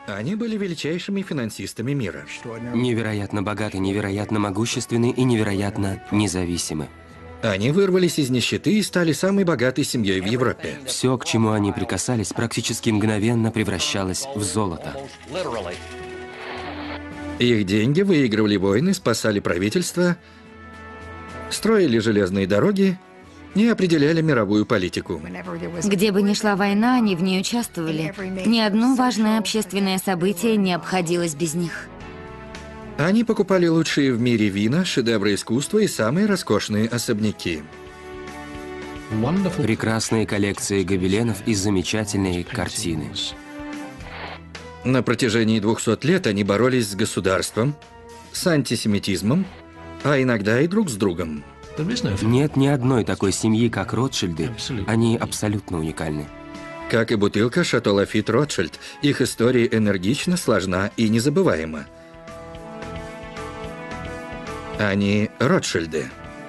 Они были величайшими финансистами мира. Невероятно богаты, невероятно могущественны и невероятно независимы. Они вырвались из нищеты и стали самой богатой семьей в Европе. Все, к чему они прикасались, практически мгновенно превращалось в золото. Их деньги выигрывали войны, спасали правительство, строили железные дороги и определяли мировую политику. Где бы ни шла война, они в ней участвовали. Ни одно важное общественное событие не обходилось без них. Они покупали лучшие в мире вина, шедевры искусства и самые роскошные особняки. Прекрасные коллекции гобеленов и замечательные картины. На протяжении 200 лет они боролись с государством, с антисемитизмом, а иногда и друг с другом. Нет ни одной такой семьи, как Ротшильды. Они абсолютно уникальны. Как и бутылка Шато Лафит Ротшильд, их история энергична, сложна и незабываема. Они Ротшильды.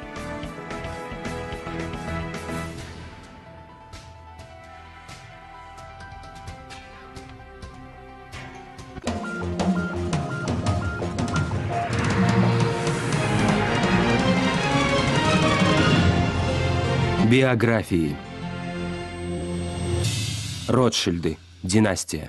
Биографии. Ротшильды. Династия.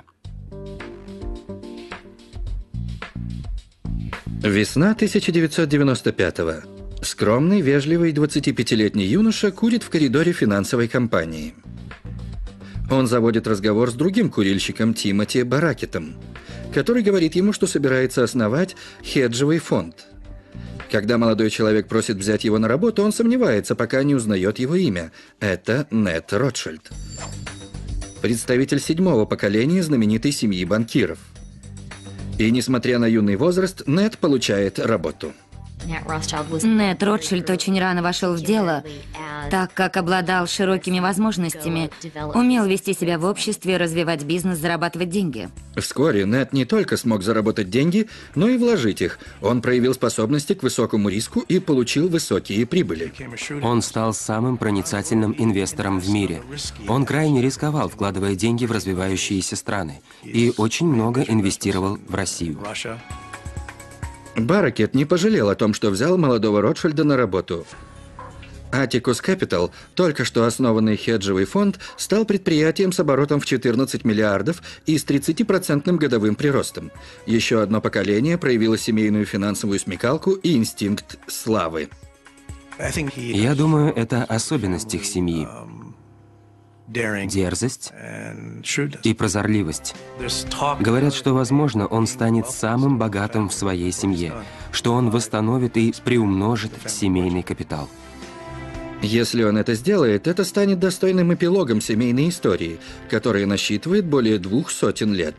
Весна 1995-го. Скромный, вежливый 25-летний юноша курит в коридоре финансовой компании. Он заводит разговор с другим курильщиком Тимоти Баракетом, который говорит ему, что собирается основать хеджевый фонд. Когда молодой человек просит взять его на работу, он сомневается, пока не узнает его имя. Это Нед Ротшильд. Представитель 7-го поколения знаменитой семьи банкиров. И несмотря на юный возраст, Нед получает работу. Нед Ротшильд очень рано вошел в дело, так как обладал широкими возможностями, умел вести себя в обществе, развивать бизнес, зарабатывать деньги. Вскоре Нед не только смог заработать деньги, но и вложить их. Он проявил способности к высокому риску и получил высокие прибыли. Он стал самым проницательным инвестором в мире. Он крайне рисковал, вкладывая деньги в развивающиеся страны, и очень много инвестировал в Россию. Баракет не пожалел о том, что взял молодого Ротшильда на работу. Atticus Capital, только что основанный хеджевый фонд, стал предприятием с оборотом в 14 миллиардов и с 30% годовым приростом. Еще одно поколение проявило семейную финансовую смекалку и инстинкт славы. Я думаю, это особенность их семьи. Дерзость и прозорливость. Говорят, что, возможно, он станет самым богатым в своей семье, что он восстановит и приумножит семейный капитал. Если он это сделает, это станет достойным эпилогом семейной истории, которая насчитывает более 200 лет.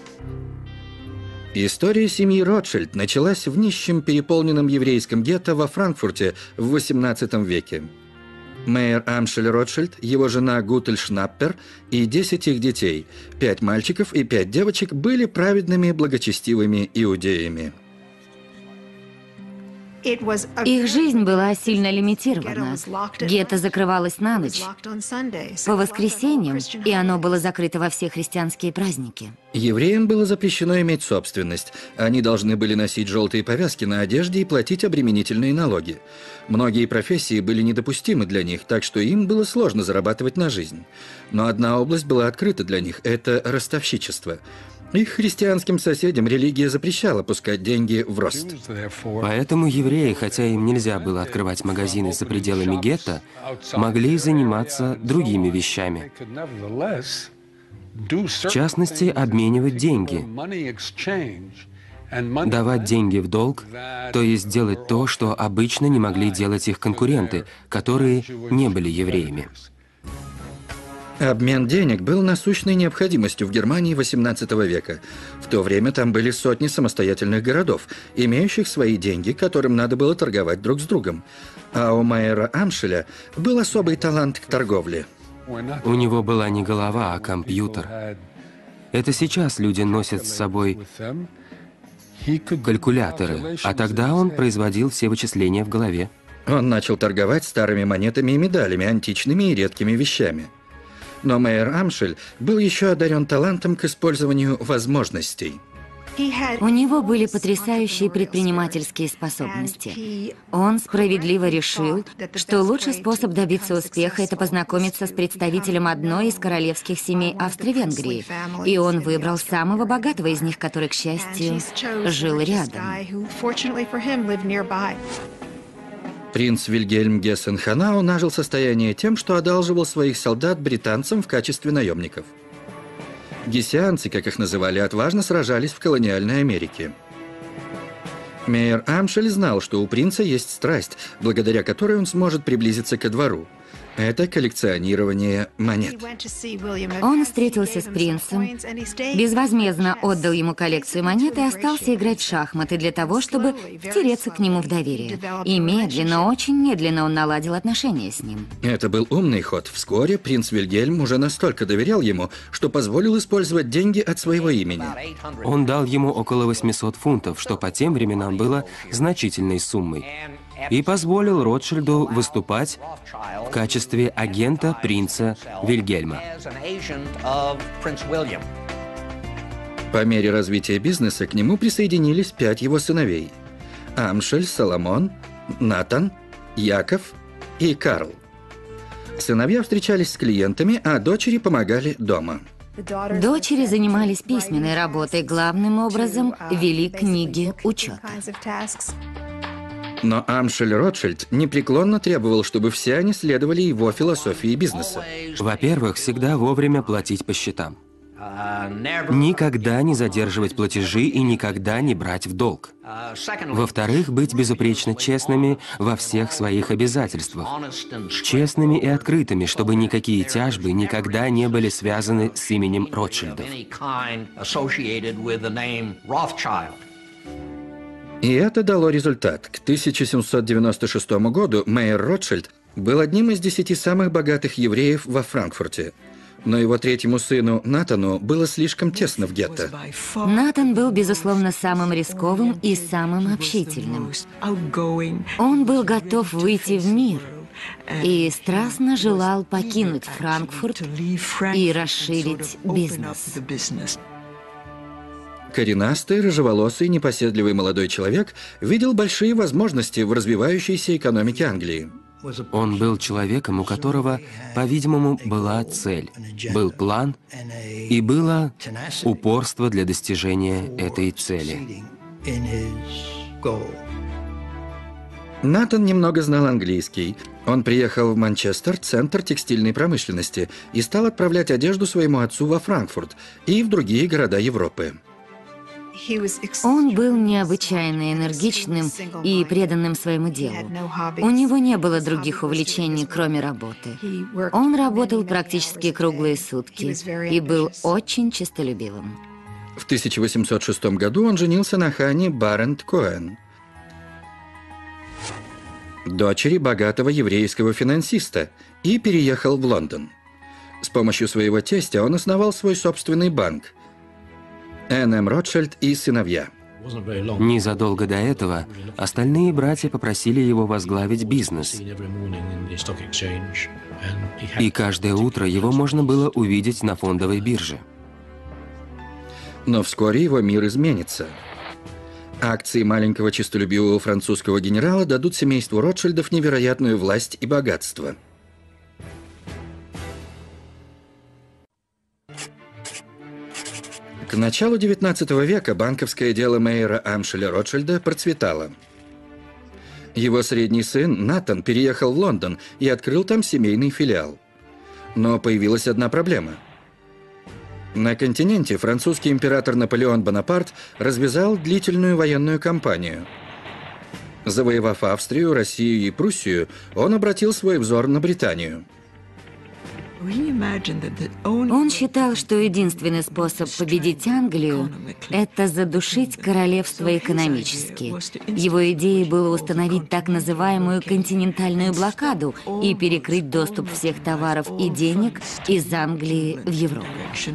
История семьи Ротшильд началась в нищем переполненном еврейском гетто во Франкфурте в XVIII веке. Мейер Амшель Ротшильд, его жена Гутель Шнаппер и 10 их детей, 5 мальчиков и 5 девочек, были праведными, благочестивыми иудеями. Их жизнь была сильно лимитирована. Гетто закрывалось на ночь, по воскресеньям, и оно было закрыто во все христианские праздники. Евреям было запрещено иметь собственность. Они должны были носить желтые повязки на одежде и платить обременительные налоги. Многие профессии были недопустимы для них, так что им было сложно зарабатывать на жизнь. Но одна область была открыта для них – это ростовщичество. Их христианским соседям религия запрещала пускать деньги в рост. Поэтому евреи, хотя им нельзя было открывать магазины за пределами гетто, могли заниматься другими вещами. В частности, обменивать деньги, давать деньги в долг, то есть делать то, что обычно не могли делать их конкуренты, которые не были евреями. Обмен денег был насущной необходимостью в Германии XVIII века. В то время там были сотни самостоятельных городов, имеющих свои деньги, которым надо было торговать друг с другом. А у Мейера Амшеля был особый талант к торговле. У него была не голова, а компьютер. Это сейчас люди носят с собой калькуляторы, а тогда он производил все вычисления в голове. Он начал торговать старыми монетами и медалями, античными и редкими вещами. Но Мейер Амшель был еще одарен талантом к использованию возможностей. У него были потрясающие предпринимательские способности. Он справедливо решил, что лучший способ добиться успеха – это познакомиться с представителем одной из королевских семей Австро-Венгрии. И он выбрал самого богатого из них, который, к счастью, жил рядом. Принц Вильгельм Гессен-Ханау нажил состояние тем, что одалживал своих солдат британцам в качестве наемников. Гессианцы, как их называли, отважно сражались в колониальной Америке. Мейер Амшель знал, что у принца есть страсть, благодаря которой он сможет приблизиться ко двору. Это коллекционирование монет. Он встретился с принцем, безвозмездно отдал ему коллекцию монет и остался играть в шахматы для того, чтобы втереться к нему в доверие. И медленно, очень медленно он наладил отношения с ним. Это был умный ход. Вскоре принц Вильгельм уже настолько доверял ему, что позволил использовать деньги от своего имени. Он дал ему около 800 фунтов, что по тем временам было значительной суммой, и позволил Ротшильду выступать в качестве агента принца Вильгельма. По мере развития бизнеса к нему присоединились 5 его сыновей: Амшель, Соломон, Натан, Яков и Карл. Сыновья встречались с клиентами, а дочери помогали дома. Дочери занимались письменной работой, главным образом вели книги учета. Но Амшель Ротшильд непреклонно требовал, чтобы все они следовали его философии бизнеса. Во-первых, всегда вовремя платить по счетам. Никогда не задерживать платежи и никогда не брать в долг. Во-вторых, быть безупречно честными во всех своих обязательствах. Честными и открытыми, чтобы никакие тяжбы никогда не были связаны с именем Ротшильдов. И это дало результат. К 1796 году Мейер Ротшильд был одним из 10 самых богатых евреев во Франкфурте. Но его третьему сыну Натану было слишком тесно в гетто. Натан был, безусловно, самым рисковым и самым общительным. Он был готов выйти в мир и страстно желал покинуть Франкфурт и расширить бизнес. Коренастый, рыжеволосый, непоседливый молодой человек видел большие возможности в развивающейся экономике Англии. Он был человеком, у которого, по-видимому, была цель, был план и было упорство для достижения этой цели. Натан немного знал английский. Он приехал в Манчестер, центр текстильной промышленности, и стал отправлять одежду своему отцу во Франкфурт и в другие города Европы. Он был необычайно энергичным и преданным своему делу. У него не было других увлечений, кроме работы. Он работал практически круглые сутки и был очень честолюбивым. В 1806 году он женился на Ханне Барент-Коэн, дочери богатого еврейского финансиста, и переехал в Лондон. С помощью своего тестя он основал свой собственный банк – Н.М. Ротшильд и сыновья. Незадолго до этого остальные братья попросили его возглавить бизнес. И каждое утро его можно было увидеть на фондовой бирже. Но вскоре его мир изменится. Акции маленького честолюбивого французского генерала дадут семейству Ротшильдов невероятную власть и богатство. К началу XIX века банковское дело Мейера Амшеля Ротшильда процветало. Его средний сын Натан переехал в Лондон и открыл там семейный филиал. Но появилась одна проблема. На континенте французский император Наполеон Бонапарт развязал длительную военную кампанию. Завоевав Австрию, Россию и Пруссию, он обратил свой взор на Британию. Он считал, что единственный способ победить Англию – это задушить королевство экономически. Его идеей было установить так называемую континентальную блокаду и перекрыть доступ всех товаров и денег из Англии в Европу.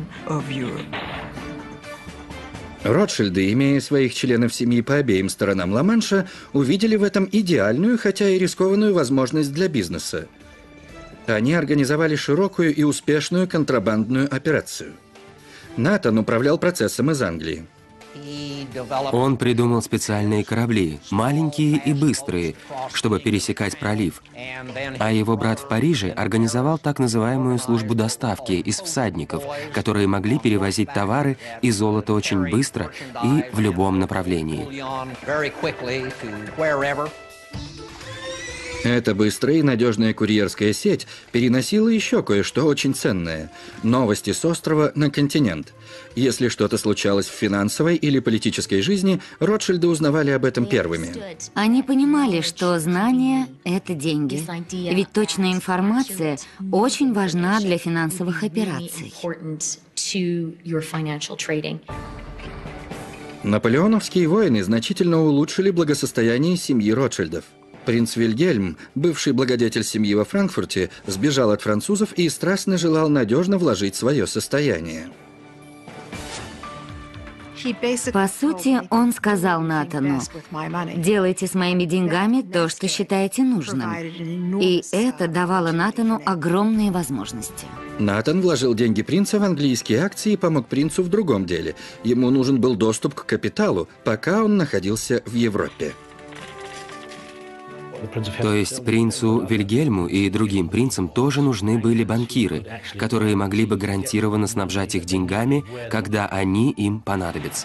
Ротшильды, имея своих членов семьи по обеим сторонам Ла-Манша, увидели в этом идеальную, хотя и рискованную возможность для бизнеса. Они организовали широкую и успешную контрабандную операцию. Натан управлял процессом из Англии. Он придумал специальные корабли, маленькие и быстрые, чтобы пересекать пролив. А его брат в Париже организовал так называемую службу доставки из всадников, которые могли перевозить товары и золото очень быстро и в любом направлении. Эта быстрая и надежная курьерская сеть переносила еще кое-что очень ценное – новости с острова на континент. Если что-то случалось в финансовой или политической жизни, Ротшильды узнавали об этом первыми. Они понимали, что знания – это деньги. Ведь точная информация очень важна для финансовых операций. Наполеоновские войны значительно улучшили благосостояние семьи Ротшильдов. Принц Вильгельм, бывший благодетель семьи во Франкфурте, сбежал от французов и страстно желал надежно вложить свое состояние. По сути, он сказал Натану: «Делайте с моими деньгами то, что считаете нужным». И это давало Натану огромные возможности. Натан вложил деньги принца в английские акции и помог принцу в другом деле. Ему нужен был доступ к капиталу, пока он находился в Европе. То есть принцу Вильгельму и другим принцам тоже нужны были банкиры, которые могли бы гарантированно снабжать их деньгами, когда они им понадобятся.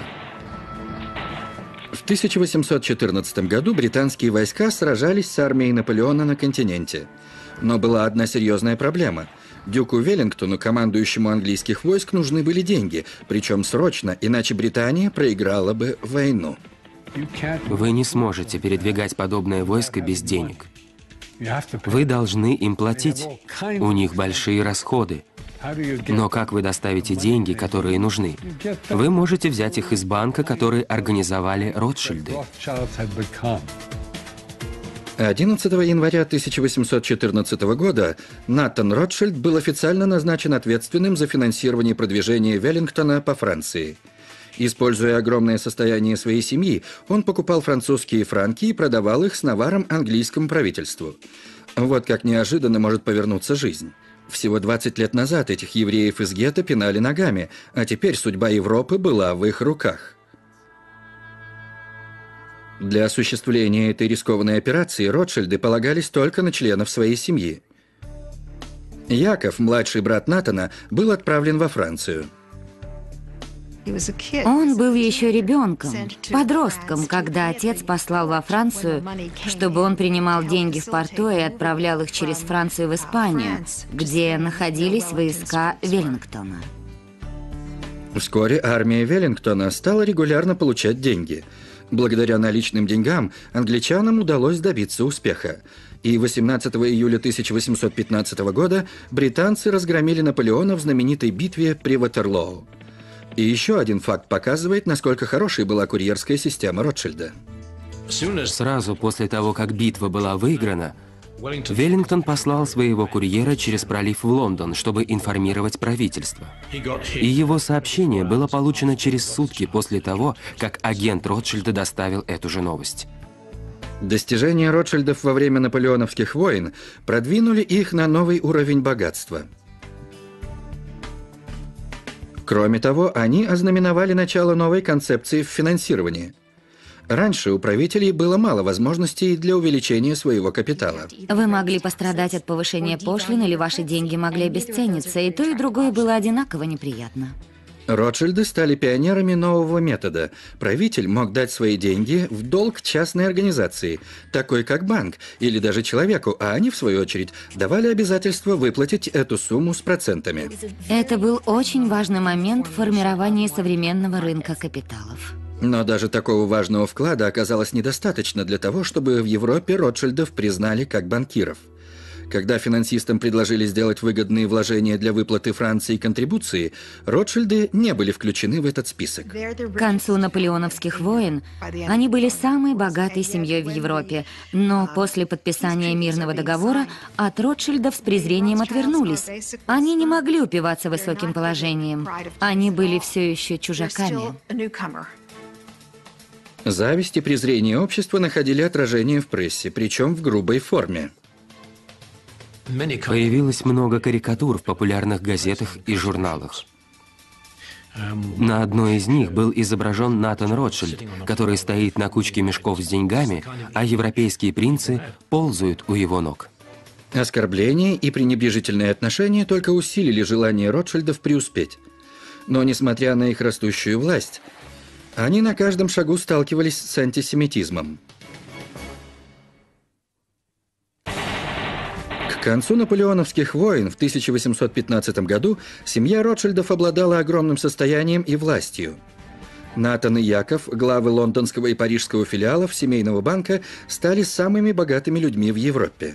В 1814 году британские войска сражались с армией Наполеона на континенте. Но была одна серьезная проблема. Дюку Веллингтону, командующему английских войск, нужны были деньги, причем срочно, иначе Британия проиграла бы войну. Вы не сможете передвигать подобное войско без денег. Вы должны им платить. У них большие расходы. Но как вы доставите деньги, которые нужны? Вы можете взять их из банка, который организовали Ротшильды. 11 января 1814 года Натан Ротшильд был официально назначен ответственным за финансирование продвижения Веллингтона по Франции. Используя огромное состояние своей семьи, он покупал французские франки и продавал их с наваром английскому правительству. Вот как неожиданно может повернуться жизнь. Всего 20 лет назад этих евреев из гетто пинали ногами, а теперь судьба Европы была в их руках. Для осуществления этой рискованной операции Ротшильды полагались только на членов своей семьи. Яков, младший брат Натана, был отправлен во Францию. Он был еще ребенком, подростком, когда отец послал во Францию, чтобы он принимал деньги в порту и отправлял их через Францию в Испанию, где находились войска Веллингтона. Вскоре армия Веллингтона стала регулярно получать деньги. Благодаря наличным деньгам англичанам удалось добиться успеха. И 18 июля 1815 года британцы разгромили Наполеона в знаменитой битве при Ватерлоу. И еще один факт показывает, насколько хорошей была курьерская система Ротшильда. Сразу после того, как битва была выиграна, Веллингтон послал своего курьера через пролив в Лондон, чтобы информировать правительство. И его сообщение было получено через сутки после того, как агент Ротшильда доставил эту же новость. Достижения Ротшильдов во время наполеоновских войн продвинули их на новый уровень богатства. Кроме того, они ознаменовали начало новой концепции в финансировании. Раньше у правителей было мало возможностей для увеличения своего капитала. Вы могли пострадать от повышения пошлин, или ваши деньги могли обесцениться, и то, и другое было одинаково неприятно. Ротшильды стали пионерами нового метода. Правитель мог дать свои деньги в долг частной организации, такой как банк, или даже человеку, а они, в свою очередь, давали обязательство выплатить эту сумму с процентами. Это был очень важный момент в формировании современного рынка капиталов. Но даже такого важного вклада оказалось недостаточно для того, чтобы в Европе Ротшильдов признали как банкиров. Когда финансистам предложили сделать выгодные вложения для выплаты Франции контрибуции, Ротшильды не были включены в этот список. К концу наполеоновских войн они были самой богатой семьей в Европе, но после подписания мирного договора от Ротшильдов с презрением отвернулись. Они не могли упиваться высоким положением. Они были все еще чужаками. Зависть и презрение общества находили отражение в прессе, причем в грубой форме. Появилось много карикатур в популярных газетах и журналах. На одной из них был изображен Натан Ротшильд, который стоит на кучке мешков с деньгами, а европейские принцы ползают у его ног. Оскорбления и пренебрежительные отношения только усилили желание Ротшильдов преуспеть. Но, несмотря на их растущую власть, они на каждом шагу сталкивались с антисемитизмом. К концу наполеоновских войн в 1815 году семья Ротшильдов обладала огромным состоянием и властью. Натан и Яков, главы лондонского и парижского филиалов семейного банка, стали самыми богатыми людьми в Европе.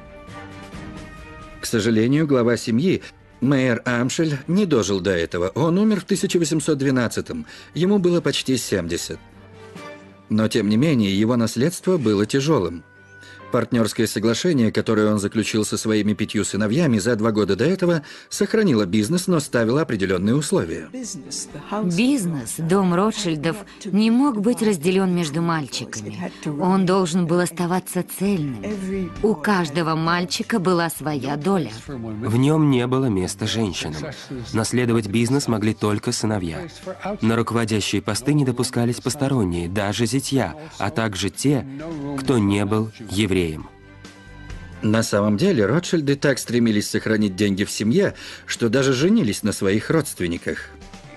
К сожалению, глава семьи, Мейер Амшель, не дожил до этого. Он умер в 1812-м, ему было почти 70. Но, тем не менее, его наследство было тяжелым. Партнерское соглашение, которое он заключил со своими 5 сыновьями за 2 года до этого, сохранило бизнес, но ставило определенные условия. Бизнес, дом Ротшильдов, не мог быть разделен между мальчиками. Он должен был оставаться цельным. У каждого мальчика была своя доля. В нем не было места женщинам. Наследовать бизнес могли только сыновья. На руководящие посты не допускались посторонние, даже зятья, а также те, кто не был евреем. На самом деле, Ротшильды так стремились сохранить деньги в семье, что даже женились на своих родственниках.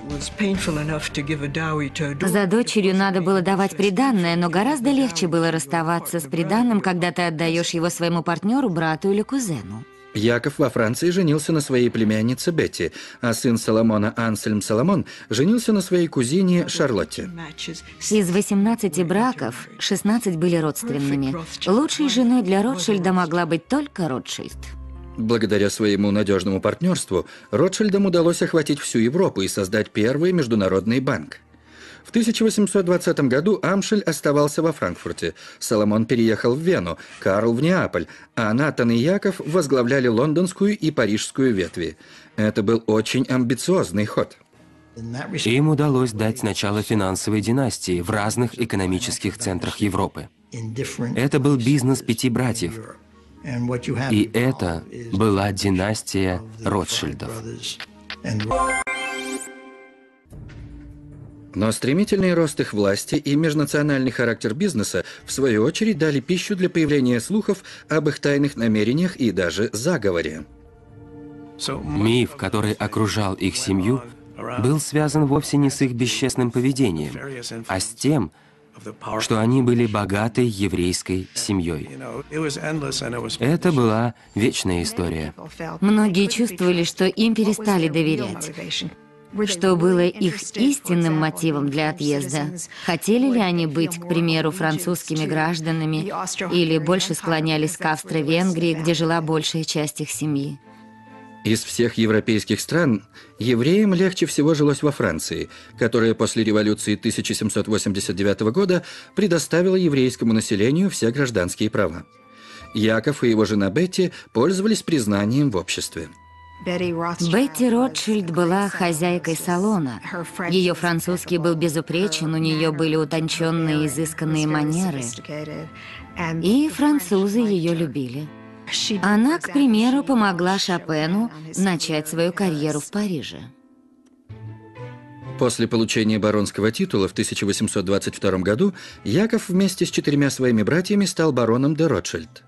За дочерью надо было давать приданное, но гораздо легче было расставаться с приданным, когда ты отдаешь его своему партнеру, брату или кузену. Яков во Франции женился на своей племяннице Бетти, а сын Соломона Ансельм Соломон женился на своей кузине Шарлотте. Из 18 браков 16 были родственными. Лучшей женой для Ротшильда могла быть только Ротшильд. Благодаря своему надежному партнерству Ротшильдам удалось охватить всю Европу и создать первый международный банк. В 1820 году Амшель оставался во Франкфурте, Соломон переехал в Вену, Карл в Неаполь, а Натан и Яков возглавляли лондонскую и парижскую ветви. Это был очень амбициозный ход. Им удалось дать начало финансовой династии в разных экономических центрах Европы. Это был бизнес 5 братьев. И это была династия Ротшильдов. Но стремительный рост их власти и межнациональный характер бизнеса, в свою очередь, дали пищу для появления слухов об их тайных намерениях и даже заговоре. Миф, который окружал их семью, был связан вовсе не с их бесчестным поведением, а с тем, что они были богатой еврейской семьей. Это была вечная история. Многие чувствовали, что им перестали доверять. Что было их истинным мотивом для отъезда? Хотели ли они быть, к примеру, французскими гражданами, или больше склонялись к Австро-Венгрии, где жила большая часть их семьи? Из всех европейских стран евреям легче всего жилось во Франции, которая после революции 1789 года предоставила еврейскому населению все гражданские права. Яков и его жена Бетти пользовались признанием в обществе. Бетти Ротшильд была хозяйкой салона. Ее французский был безупречен, у нее были утонченные, изысканные манеры. И французы ее любили. Она, к примеру, помогла Шопену начать свою карьеру в Париже. После получения баронского титула в 1822 году Яков вместе с 4 своими братьями стал бароном де Ротшильд.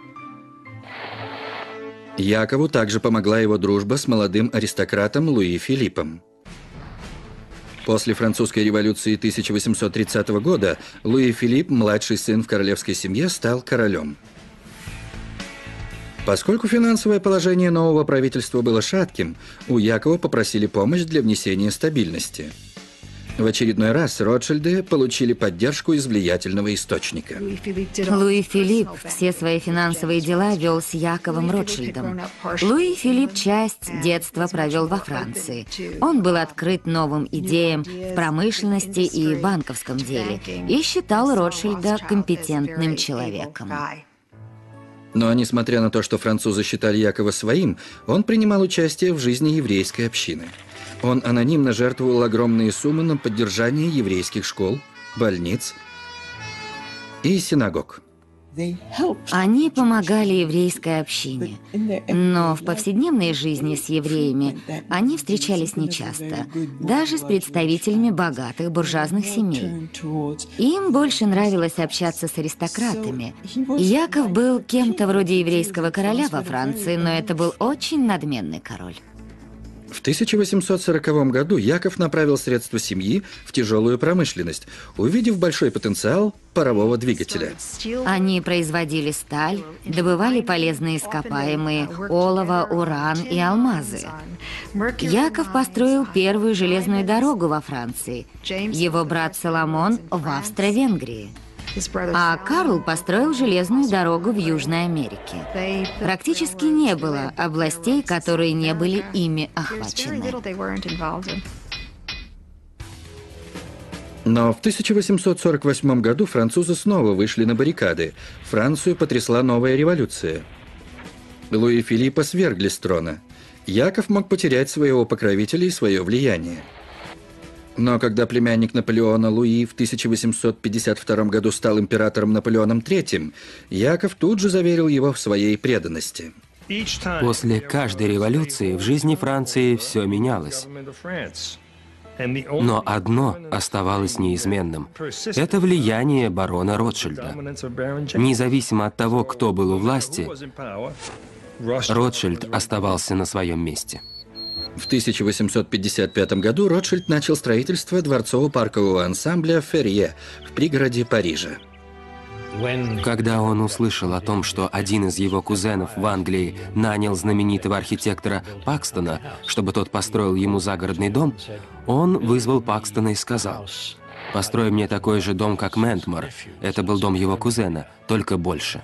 Якову также помогла его дружба с молодым аристократом Луи Филиппом. После французской революции 1830 года Луи Филипп, младший сын в королевской семье, стал королем. Поскольку финансовое положение нового правительства было шатким, у Якова попросили помощь для внесения стабильности. В очередной раз Ротшильды получили поддержку из влиятельного источника. Луи Филипп все свои финансовые дела вел с Яковом Ротшильдом. Луи Филипп часть детства провел во Франции. Он был открыт новым идеям в промышленности и банковском деле и считал Ротшильда компетентным человеком. Но, несмотря на то, что французы считали Якова своим, он принимал участие в жизни еврейской общины. Он анонимно жертвовал огромные суммы на поддержание еврейских школ, больниц и синагог. Они помогали еврейской общине, но в повседневной жизни с евреями они встречались нечасто, даже с представителями богатых буржуазных семей. Им больше нравилось общаться с аристократами. Яков был кем-то вроде еврейского короля во Франции, но это был очень надменный король. В 1840 году Яков направил средства семьи в тяжелую промышленность, увидев большой потенциал парового двигателя. Они производили сталь, добывали полезные ископаемые, олово, уран и алмазы. Яков построил первую железную дорогу во Франции, его брат Соломон в Австро-Венгрии. А Карл построил железную дорогу в Южной Америке. Практически не было областей, которые не были ими охвачены. Но в 1848 году французы снова вышли на баррикады. Францию потрясла новая революция. Луи Филиппа свергли с трона. Яков мог потерять своего покровителя и свое влияние. Но когда племянник Наполеона Луи в 1852 году стал императором Наполеоном III, Яков тут же заверил его в своей преданности. После каждой революции в жизни Франции все менялось. Но одно оставалось неизменным. Это влияние барона Ротшильда. Независимо от того, кто был у власти, Ротшильд оставался на своем месте. В 1855 году Ротшильд начал строительство дворцово-паркового ансамбля «Ферье» в пригороде Парижа. Когда он услышал о том, что один из его кузенов в Англии нанял знаменитого архитектора Пакстона, чтобы тот построил ему загородный дом, он вызвал Пакстона и сказал: «Построй мне такой же дом, как Ментмор». Это был дом его кузена, только больше.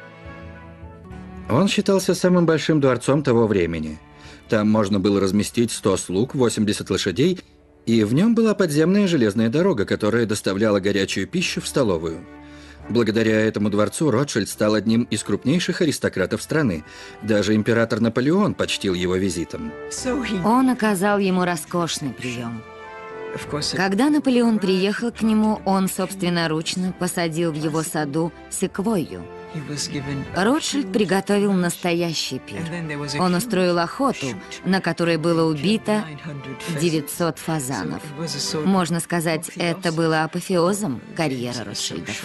Он считался самым большим дворцом того времени. Там можно было разместить 100 слуг, 80 лошадей, и в нем была подземная железная дорога, которая доставляла горячую пищу в столовую. Благодаря этому дворцу Ротшильд стал одним из крупнейших аристократов страны. Даже император Наполеон почтил его визитом. Он оказал ему роскошный прием. Когда Наполеон приехал к нему, он собственноручно посадил в его саду секвойю. Ротшильд приготовил настоящий пир. Он устроил охоту, на которой было убито 900 фазанов. Можно сказать, это было апофеозом карьеры Ротшильдов.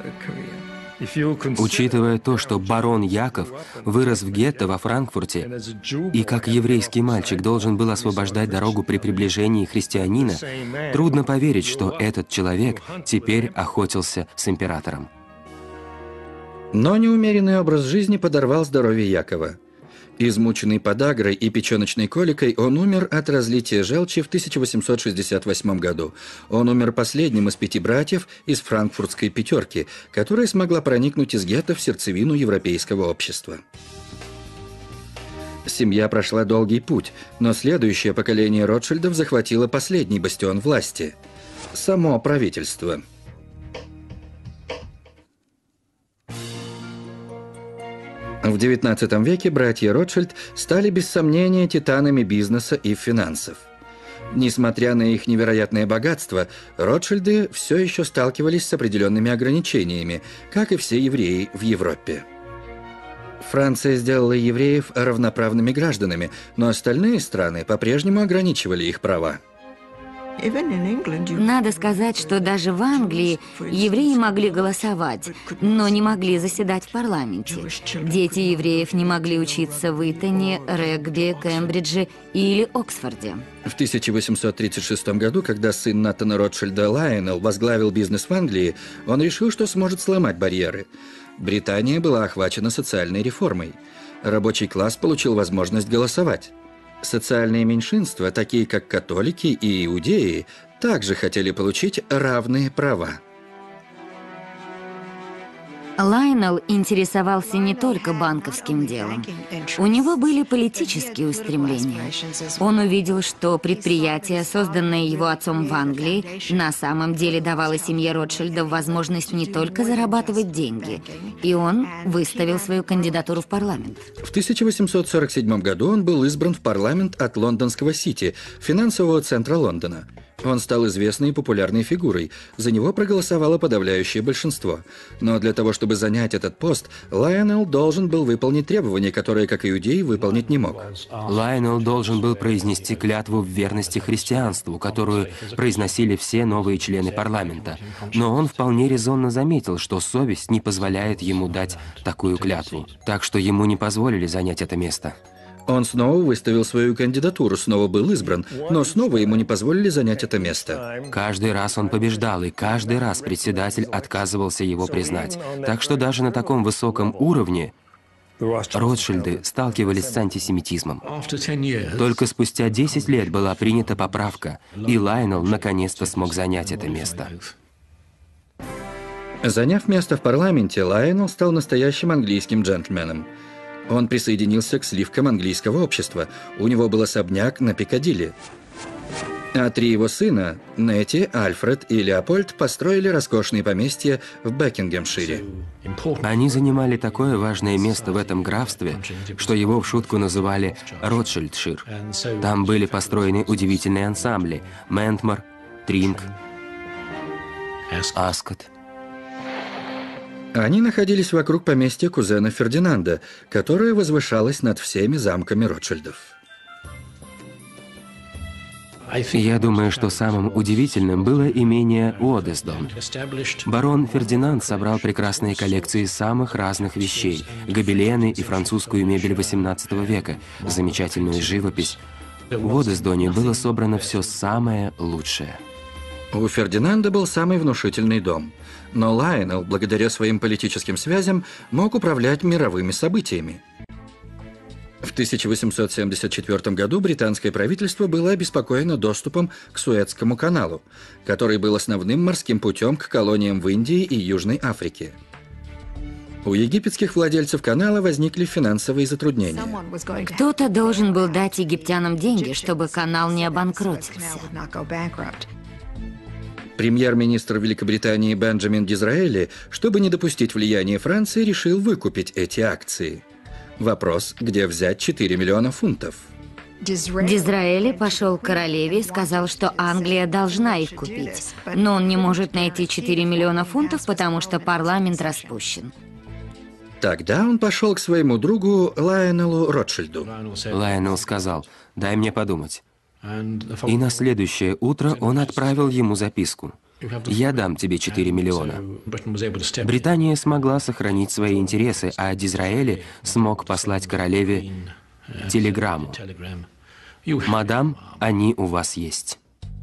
Учитывая то, что барон Яков вырос в гетто во Франкфурте и как еврейский мальчик должен был освобождать дорогу при приближении христианина, трудно поверить, что этот человек теперь охотился с императором. Но неумеренный образ жизни подорвал здоровье Якова. Измученный подагрой и печеночной коликой, он умер от разлития желчи в 1868 году. Он умер последним из 5 братьев из франкфуртской пятерки, которая смогла проникнуть из гетто в сердцевину европейского общества. Семья прошла долгий путь, но следующее поколение Ротшильдов захватило последний бастион власти – само правительство. В XIX веке братья Ротшильд стали без сомнения титанами бизнеса и финансов. Несмотря на их невероятное богатство, Ротшильды все еще сталкивались с определенными ограничениями, как и все евреи в Европе. Франция сделала евреев равноправными гражданами, но остальные страны по-прежнему ограничивали их права. Надо сказать, что даже в Англии евреи могли голосовать, но не могли заседать в парламенте. Дети евреев не могли учиться в Итоне, Регби, Кембридже или Оксфорде. В 1836 году, когда сын Натана Ротшильда Лайонелл возглавил бизнес в Англии, он решил, что сможет сломать барьеры. Британия была охвачена социальной реформой. Рабочий класс получил возможность голосовать. Социальные меньшинства, такие как католики и иудеи, также хотели получить равные права. Лайонелл интересовался не только банковским делом. У него были политические устремления. Он увидел, что предприятие, созданное его отцом в Англии, на самом деле давало семье Ротшильдов возможность не только зарабатывать деньги, и он выставил свою кандидатуру в парламент. В 1847 году он был избран в парламент от лондонского Сити, финансового центра Лондона. Он стал известной и популярной фигурой. За него проголосовало подавляющее большинство. Но для того, чтобы занять этот пост, Лайонелл должен был выполнить требования, которые, как иудей, выполнить не мог. Лайонелл должен был произнести клятву в верности христианству, которую произносили все новые члены парламента. Но он вполне резонно заметил, что совесть не позволяет ему дать такую клятву. Так что ему не позволили занять это место. Он снова выставил свою кандидатуру, снова был избран, но снова ему не позволили занять это место. Каждый раз он побеждал, и каждый раз председатель отказывался его признать. Так что даже на таком высоком уровне Ротшильды сталкивались с антисемитизмом. Только спустя 10 лет была принята поправка, и Лайонелл наконец-то смог занять это место. Заняв место в парламенте, Лайонелл стал настоящим английским джентльменом. Он присоединился к сливкам английского общества. У него был особняк на Пикадилли. А 3 его сына, Нетти, Альфред и Леопольд, построили роскошные поместья в Бекингемшире. Они занимали такое важное место в этом графстве, что его в шутку называли Ротшильдшир. Там были построены удивительные ансамбли – Ментмор, Тринг, Аскот. Они находились вокруг поместья кузена Фердинанда, которое возвышалось над всеми замками Ротшильдов. Я думаю, что самым удивительным было имение Уоддесдон. Барон Фердинанд собрал прекрасные коллекции самых разных вещей, гобелены и французскую мебель XVIII века, замечательную живопись. В Уоддесдоне было собрано все самое лучшее. У Фердинанда был самый внушительный дом, но Лайонелл, благодаря своим политическим связям, мог управлять мировыми событиями. В 1874 году британское правительство было обеспокоено доступом к Суэцкому каналу, который был основным морским путем к колониям в Индии и Южной Африке. У египетских владельцев канала возникли финансовые затруднения. Кто-то должен был дать египтянам деньги, чтобы канал не обанкротился. Премьер-министр Великобритании Бенджамин Дизраэли, чтобы не допустить влияния Франции, решил выкупить эти акции. Вопрос, где взять 4 миллиона фунтов? Дизраэли пошел к королеве и сказал, что Англия должна их купить. Но он не может найти 4 миллиона фунтов, потому что парламент распущен. Тогда он пошел к своему другу Лайонеллу Ротшильду. Лайонелл сказал: «Дай мне подумать». И на следующее утро он отправил ему записку: «Я дам тебе 4 миллиона». Британия смогла сохранить свои интересы, а Дизраэли смог послать королеве телеграмму: «Мадам, они у вас есть».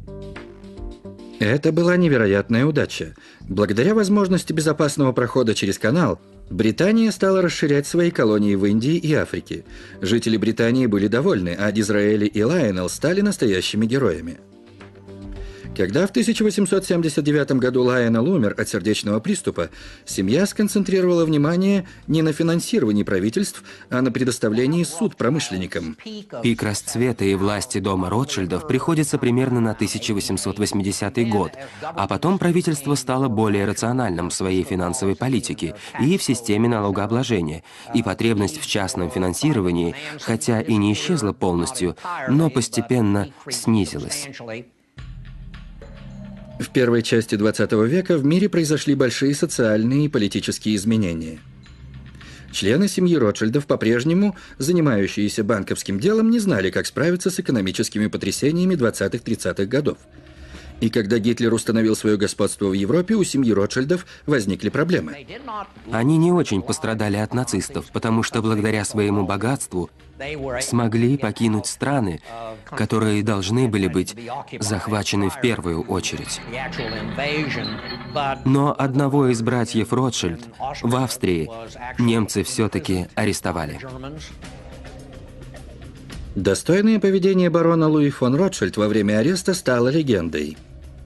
Это была невероятная удача. Благодаря возможности безопасного прохода через канал, Британия стала расширять свои колонии в Индии и Африке. Жители Британии были довольны, а Дизраэли и Лайонелл стали настоящими героями. Когда в 1879 году Лайонелл умер от сердечного приступа, семья сконцентрировала внимание не на финансировании правительств, а на предоставлении суд промышленникам. Пик расцвета и власти дома Ротшильдов приходится примерно на 1880 год, а потом правительство стало более рациональным в своей финансовой политике и в системе налогообложения, и потребность в частном финансировании, хотя и не исчезла полностью, но постепенно снизилась. В первой части XX века в мире произошли большие социальные и политические изменения. Члены семьи Ротшильдов, по-прежнему занимающиеся банковским делом, не знали, как справиться с экономическими потрясениями 20-30-х годов. И когда Гитлер установил свое господство в Европе, у семьи Ротшильдов возникли проблемы. Они не очень пострадали от нацистов, потому что благодаря своему богатству смогли покинуть страны, которые должны были быть захвачены в первую очередь. Но одного из братьев Ротшильд в Австрии немцы все-таки арестовали. Достойное поведение барона Луи фон Ротшильд во время ареста стало легендой.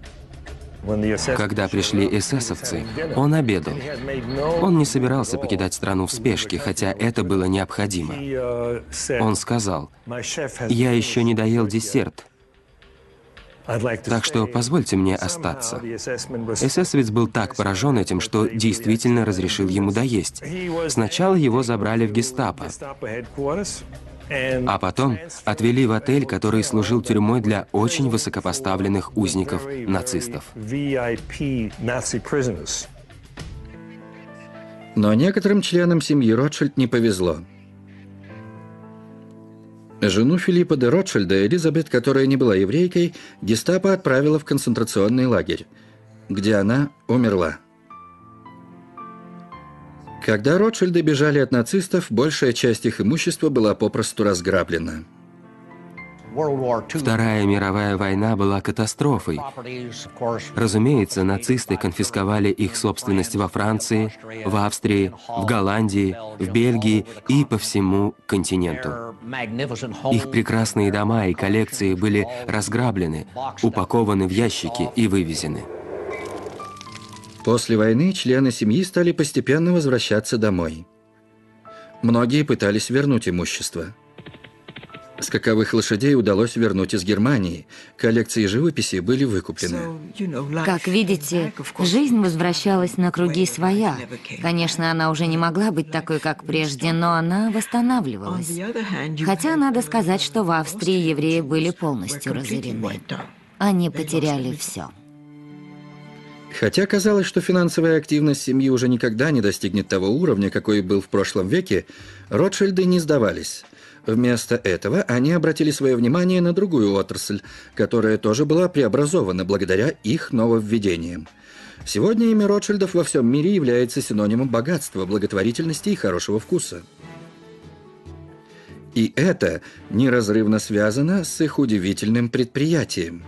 Когда пришли эсэсовцы, он обедал. Он не собирался покидать страну в спешке, хотя это было необходимо. Он сказал: «Я еще не доел десерт, так что позвольте мне остаться». Эсэсовец был так поражен этим, что действительно разрешил ему доесть. Сначала его забрали в гестапо, А потом отвели в отель, который служил тюрьмой для очень высокопоставленных узников нацистов. Но некоторым членам семьи Ротшильд не повезло. Жену Филиппа де Ротшильда, Элизабет, которая не была еврейкой, гестапо отправила в концентрационный лагерь, где она умерла. Когда Ротшильды бежали от нацистов, большая часть их имущества была попросту разграблена. Вторая мировая война была катастрофой. Разумеется, нацисты конфисковали их собственность во Франции, в Австрии, в Голландии, в Бельгии и по всему континенту. Их прекрасные дома и коллекции были разграблены, упакованы в ящики и вывезены. После войны члены семьи стали постепенно возвращаться домой. Многие пытались вернуть имущество. Скаковых лошадей удалось вернуть из Германии. Коллекции живописи были выкуплены. Как видите, жизнь возвращалась на круги своя. Конечно, она уже не могла быть такой, как прежде, но она восстанавливалась. Хотя надо сказать, что в Австрии евреи были полностью разорены. Они потеряли все. Хотя казалось, что финансовая активность семьи уже никогда не достигнет того уровня, какой был в прошлом веке, Ротшильды не сдавались. Вместо этого они обратили свое внимание на другую отрасль, которая тоже была преобразована благодаря их нововведениям. Сегодня имя Ротшильдов во всем мире является синонимом богатства, благотворительности и хорошего вкуса. И это неразрывно связано с их удивительным предприятием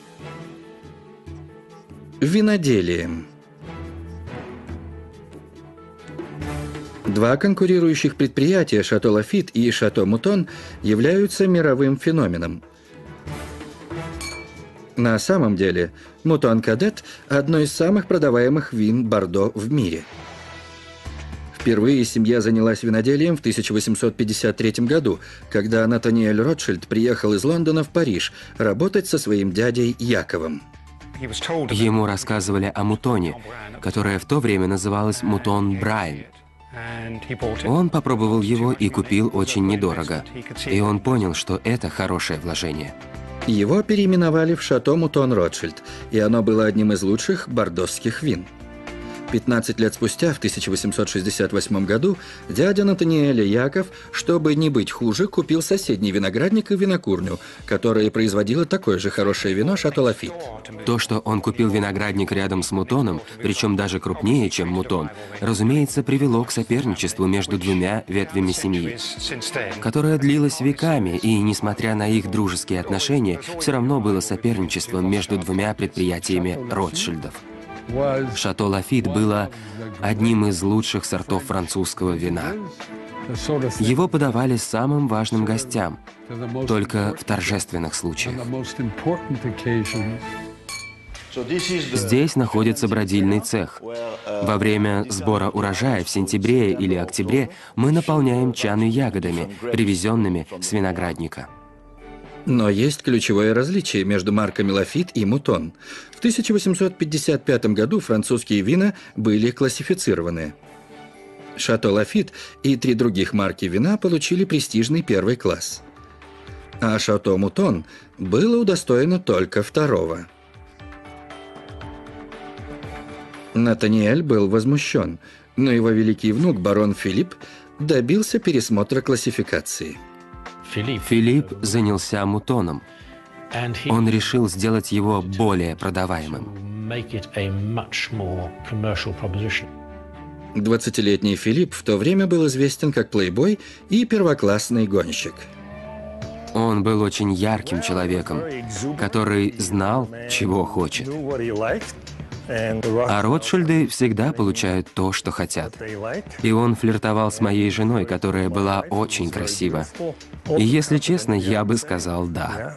– виноделием. Два конкурирующих предприятия, Шато Лафит и Шато Мутон, являются мировым феноменом. На самом деле, Мутон Кадет – одно из самых продаваемых вин Бордо в мире. Впервые семья занялась виноделием в 1853 году, когда Натаниэль Ротшильд приехал из Лондона в Париж работать со своим дядей Яковом. Ему рассказывали о мутоне, которое в то время называлось мутон Брайн. Он попробовал его и купил очень недорого. И он понял, что это хорошее вложение. Его переименовали в Шато Мутон Ротшильд, и оно было одним из лучших бордосских вин. 15 лет спустя, в 1868 году, дядя Натаниэля Яков, чтобы не быть хуже, купил соседний виноградник и винокурню, которая производила такое же хорошее вино Шато Лафит. То, что он купил виноградник рядом с мутоном, причем даже крупнее, чем мутон, разумеется, привело к соперничеству между двумя ветвями семьи, которое длилось веками, и, несмотря на их дружеские отношения, все равно было соперничеством между двумя предприятиями Ротшильдов. Шато Лафит было одним из лучших сортов французского вина. Его подавали самым важным гостям, только в торжественных случаях. Здесь находится бродильный цех. Во время сбора урожая в сентябре или октябре мы наполняем чаны ягодами, привезенными с виноградника. Но есть ключевое различие между марками Лафит и Мутон. В 1855 году французские вина были классифицированы. Шато Лафит и 3 других марки вина получили престижный первый класс. А Шато Мутон было удостоено только 2-го. Натаниэль был возмущен, но его великий внук, барон Филипп, добился пересмотра классификации. Филипп занялся мутоном. Он решил сделать его более продаваемым. 20-летний Филипп в то время был известен как плейбой и первоклассный гонщик. Он был очень ярким человеком, который знал, чего хочет. А Ротшильды всегда получают то, что хотят. И он флиртовал с моей женой, которая была очень красива. И если честно, я бы сказал «да».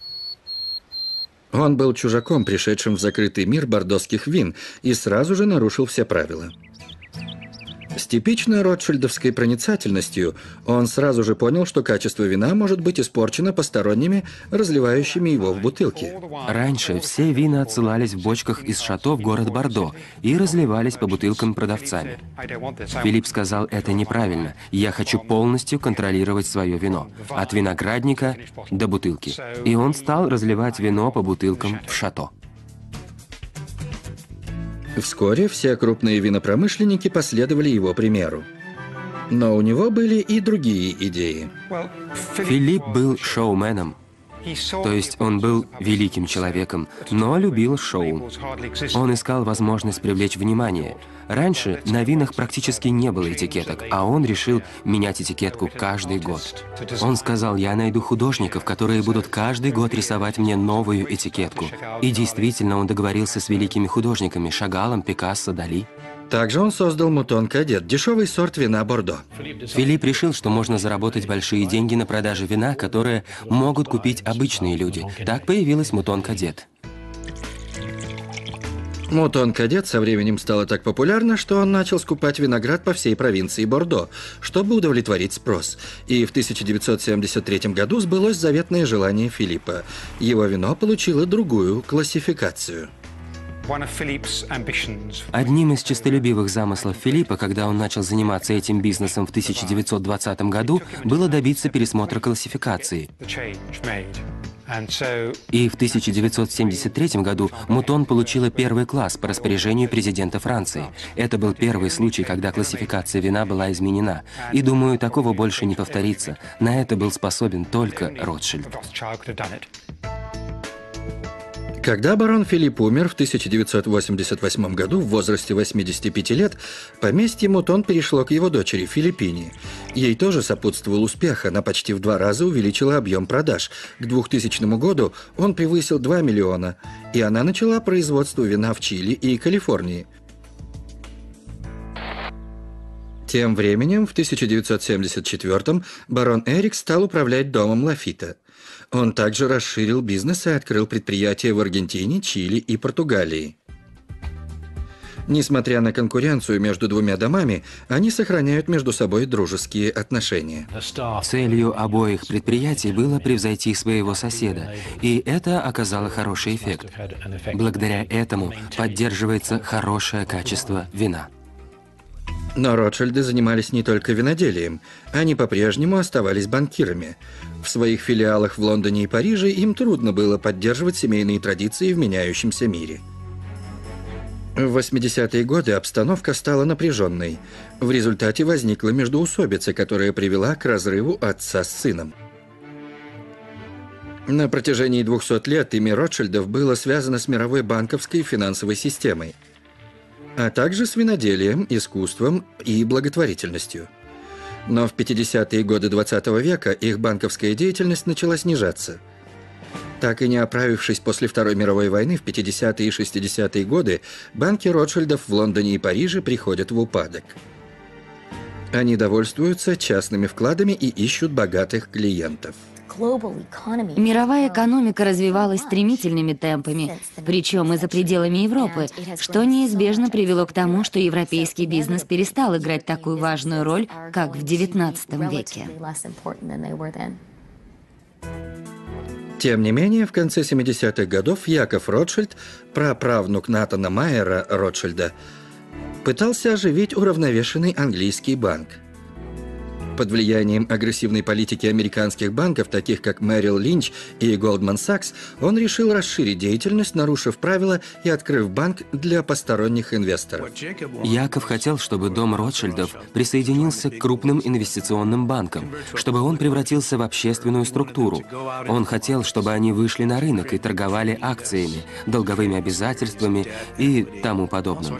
Он был чужаком, пришедшим в закрытый мир бордосских вин, и сразу же нарушил все правила. С С типичной ротшильдовской проницательностью он сразу же понял, что качество вина может быть испорчено посторонними, разливающими его в бутылки. Раньше все вина отсылались в бочках из шато в город Бордо и разливались по бутылкам продавцами. Филипп сказал, это неправильно, я хочу полностью контролировать свое вино, от виноградника до бутылки. И он стал разливать вино по бутылкам в шато. Вскоре все крупные винопромышленники последовали его примеру. Но у него были и другие идеи. Филипп был шоуменом. То есть он был великим человеком, но любил шоу. Он искал возможность привлечь внимание. Раньше на винах практически не было этикеток, а он решил менять этикетку каждый год. Он сказал, я найду художников, которые будут каждый год рисовать мне новую этикетку. И действительно, он договорился с великими художниками Шагалом, Пикассо, Дали. Также он создал Мутон Кадет, дешевый сорт вина Бордо. Филипп решил, что можно заработать большие деньги на продаже вина, которые могут купить обычные люди. Так появилась Мутон Кадет. Мутон Кадет со временем стало так популярно, что он начал скупать виноград по всей провинции Бордо, чтобы удовлетворить спрос. И в 1973 году сбылось заветное желание Филиппа. Его вино получило другую классификацию. Одним из честолюбивых замыслов Филиппа, когда он начал заниматься этим бизнесом в 1920 году, было добиться пересмотра классификации. И в 1973 году Мутон получила первый класс по распоряжению президента Франции. Это был первый случай, когда классификация вина была изменена. И думаю, такого больше не повторится. На это был способен только Ротшильд. Когда барон Филипп умер в 1988 году в возрасте 85 лет, поместье Мутон перешло к его дочери Филиппине. Ей тоже сопутствовал успех, она почти в 2 раза увеличила объем продаж. К 2000 году он превысил 2 миллиона, и она начала производство вина в Чили и Калифорнии. Тем временем, в 1974 барон Эрик стал управлять домом Лафита. Он также расширил бизнес и открыл предприятия в Аргентине, Чили и Португалии. Несмотря на конкуренцию между двумя домами, они сохраняют между собой дружеские отношения. Целью обоих предприятий было превзойти своего соседа, и это оказало хороший эффект. Благодаря этому поддерживается хорошее качество вина. Но Ротшильды занимались не только виноделием, они по-прежнему оставались банкирами. В своих филиалах в Лондоне и Париже им трудно было поддерживать семейные традиции в меняющемся мире. В 80-е годы обстановка стала напряженной. В результате возникла междоусобица, которая привела к разрыву отца с сыном. На протяжении 200 лет имя Ротшильдов было связано с мировой банковской и финансовой системой, а также с виноделием, искусством и благотворительностью. Но в 50-е годы 20 века их банковская деятельность начала снижаться. Так и не оправившись после Второй мировой войны в 50-е и 60-е годы, банки Ротшильдов в Лондоне и Париже приходят в упадок. Они довольствуются частными вкладами и ищут богатых клиентов. Мировая экономика развивалась стремительными темпами, причем и за пределами Европы, что неизбежно привело к тому, что европейский бизнес перестал играть такую важную роль, как в XIX веке. Тем не менее, в конце 70-х годов Яков Ротшильд, праправнук Натана Майера Ротшильда, пытался оживить уравновешенный английский банк. Под влиянием агрессивной политики американских банков, таких как Merrill Lynch и Goldman Sachs, он решил расширить деятельность, нарушив правила и открыв банк для посторонних инвесторов. Яков хотел, чтобы дом Ротшильдов присоединился к крупным инвестиционным банкам, чтобы он превратился в общественную структуру. Он хотел, чтобы они вышли на рынок и торговали акциями, долговыми обязательствами и тому подобным.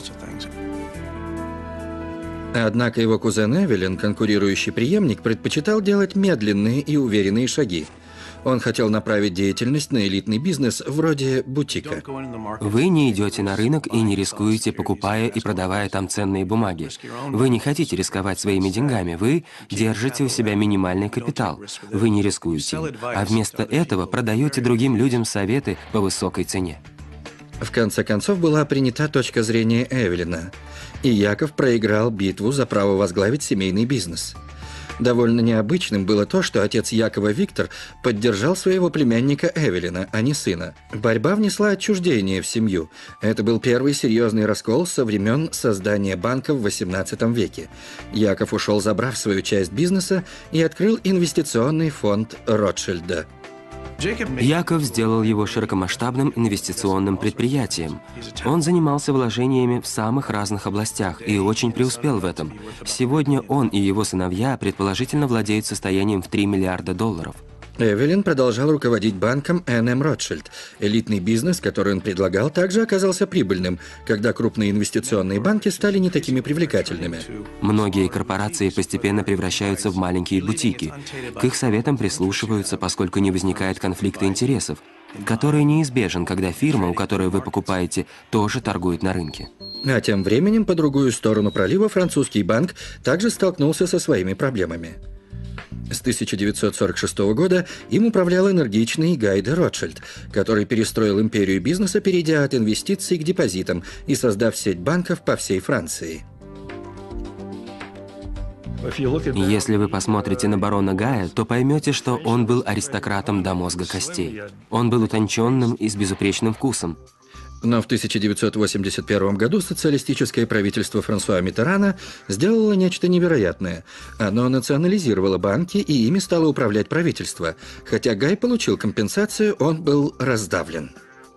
Однако его кузен Эвелин, конкурирующий преемник, предпочитал делать медленные и уверенные шаги. Он хотел направить деятельность на элитный бизнес вроде бутика. Вы не идете на рынок и не рискуете, покупая и продавая там ценные бумаги. Вы не хотите рисковать своими деньгами, вы держите у себя минимальный капитал. Вы не рискуете, а вместо этого продаете другим людям советы по высокой цене. В конце концов была принята точка зрения Эвелина, и Яков проиграл битву за право возглавить семейный бизнес. Довольно необычным было то, что отец Якова Виктор поддержал своего племянника Эвелина, а не сына. Борьба внесла отчуждение в семью. Это был первый серьезный раскол со времен создания банка в XVIII веке. Яков ушел, забрав свою часть бизнеса, и открыл инвестиционный фонд Ротшильда. Яков сделал его широкомасштабным инвестиционным предприятием. Он занимался вложениями в самых разных областях и очень преуспел в этом. Сегодня он и его сыновья предположительно владеют состоянием в $3 миллиарда. Эвелин продолжал руководить банком Н.М. Ротшильд. Элитный бизнес, который он предлагал, также оказался прибыльным, когда крупные инвестиционные банки стали не такими привлекательными. Многие корпорации постепенно превращаются в маленькие бутики. К их советам прислушиваются, поскольку не возникает конфликта интересов, который неизбежен, когда фирма, у которой вы покупаете, тоже торгует на рынке. А тем временем, по другую сторону пролива, французский банк также столкнулся со своими проблемами. С 1946 года им управлял энергичный Гай де Ротшильд, который перестроил империю бизнеса, перейдя от инвестиций к депозитам и создав сеть банков по всей Франции. Если вы посмотрите на барона Гая, то поймете, что он был аристократом до мозга костей. Он был утонченным и с безупречным вкусом. Но в 1981 году социалистическое правительство Франсуа Миттерана сделало нечто невероятное. Оно национализировало банки, и ими стало управлять правительство. Хотя Гай получил компенсацию, он был раздавлен.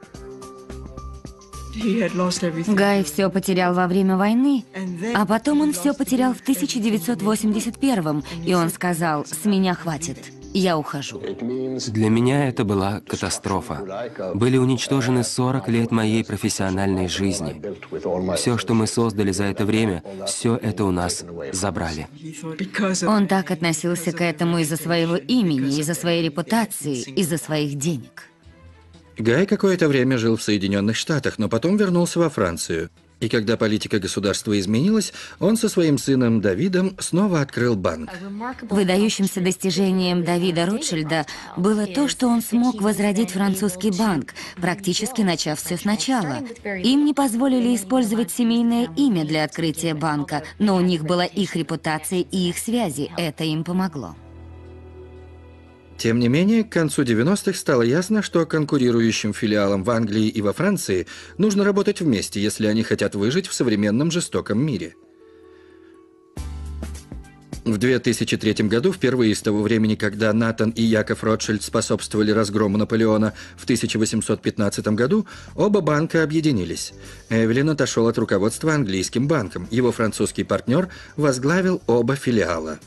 Гай все потерял во время войны, а потом он все потерял в 1981, и он сказал: «С меня хватит, я ухожу». Для меня это была катастрофа. Были уничтожены 40 лет моей профессиональной жизни. Все, что мы создали за это время, все это у нас забрали. Он так относился к этому из-за своего имени, из-за своей репутации, из-за своих денег. Гай какое-то время жил в Соединенных Штатах, но потом вернулся во Францию. И когда политика государства изменилась, он со своим сыном Давидом снова открыл банк. Выдающимся достижением Давида Ротшильда было то, что он смог возродить французский банк, практически начав все сначала. Им не позволили использовать семейное имя для открытия банка, но у них была их репутация и их связи. Это им помогло. Тем не менее, к концу 90-х стало ясно, что конкурирующим филиалам в Англии и во Франции нужно работать вместе, если они хотят выжить в современном жестоком мире. В 2003 году, впервые с того времени, когда Натан и Яков Ротшильд способствовали разгрому Наполеона в 1815 году, оба банка объединились. Эвелин отошел от руководства английским банком, его французский партнер возглавил оба филиала.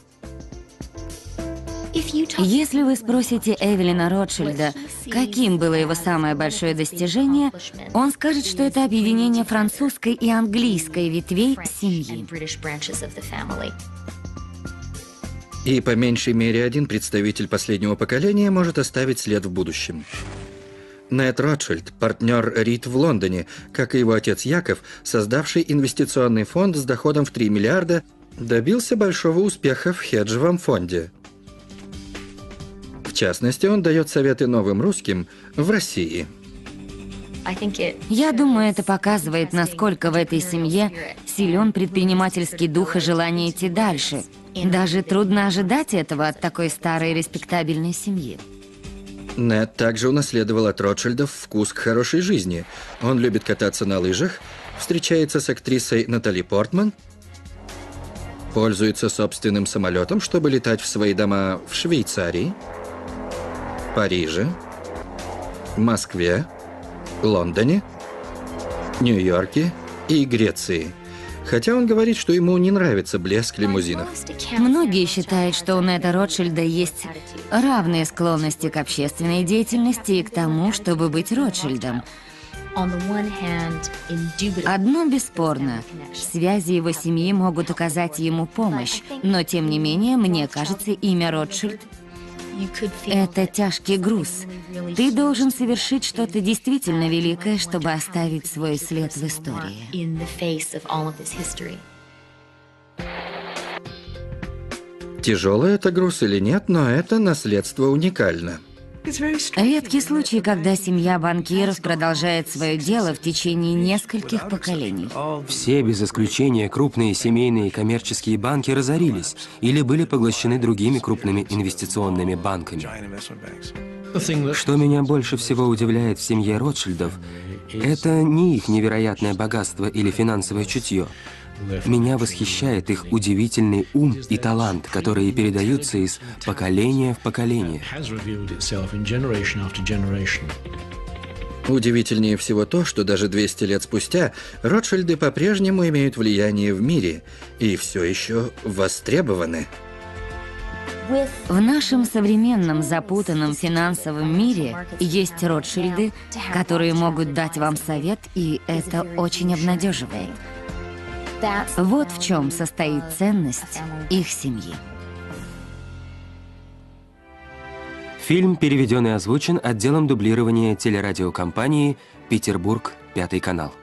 Если вы спросите Эвелина Ротшильда, каким было его самое большое достижение, он скажет, что это объединение французской и английской ветвей семьи. И по меньшей мере один представитель последнего поколения может оставить след в будущем. Нет Ротшильд, партнер Рид в Лондоне, как и его отец Яков, создавший инвестиционный фонд с доходом в 3 миллиарда, добился большого успеха в хеджевом фонде. В частности, он дает советы новым русским в России. Я думаю, это показывает, насколько в этой семье силен предпринимательский дух и желание идти дальше. Даже трудно ожидать этого от такой старой респектабельной семьи. Нет также унаследовал от Ротшильдов вкус к хорошей жизни. Он любит кататься на лыжах, встречается с актрисой Натали Портман, пользуется собственным самолетом, чтобы летать в свои дома в Швейцарии, Париже, Москве, Лондоне, Нью-Йорке и Греции. Хотя он говорит, что ему не нравится блеск лимузинов. Многие считают, что у Нета Ротшильда есть равные склонности к общественной деятельности и к тому, чтобы быть Ротшильдом. Одно бесспорно, связи его семьи могут оказать ему помощь, но тем не менее, мне кажется, имя Ротшильд – это тяжкий груз. Ты должен совершить что-то действительно великое, чтобы оставить свой след в истории. Тяжелый это груз или нет, но это наследство уникально. Редкий случай, когда семья банкиров продолжает свое дело в течение нескольких поколений. Все, без исключения, крупные семейные и коммерческие банки разорились или были поглощены другими крупными инвестиционными банками. Что меня больше всего удивляет в семье Ротшильдов, это не их невероятное богатство или финансовое чутье. Меня восхищает их удивительный ум и талант, которые передаются из поколения в поколение. Удивительнее всего то, что даже 200 лет спустя Ротшильды по-прежнему имеют влияние в мире и все еще востребованы. В нашем современном запутанном финансовом мире есть Ротшильды, которые могут дать вам совет, и это очень обнадеживает. Вот в чем состоит ценность их семьи. Фильм переведен и озвучен отделом дублирования телерадиокомпании «Петербург, 5 канал».